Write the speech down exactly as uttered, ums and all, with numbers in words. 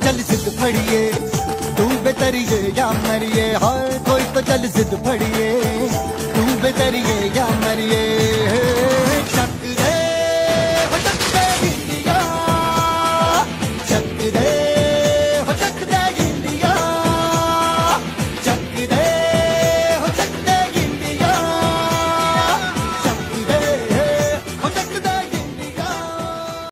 चल जिद फड़िए, तू बेतरिए या मरिए, हाय कोई तो चल जिद फड़िए, तू बेतरिए या मरिए।